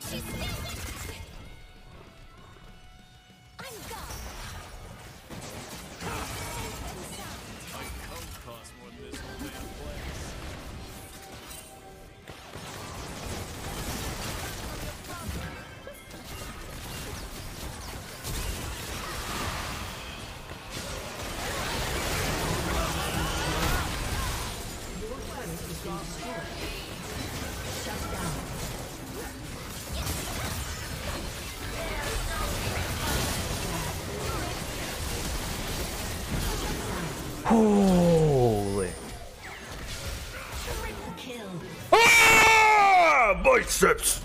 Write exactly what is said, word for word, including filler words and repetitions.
She's still with me. I'm gone. My coat costs more than this whole damn place. Holy. Ah! Biceps!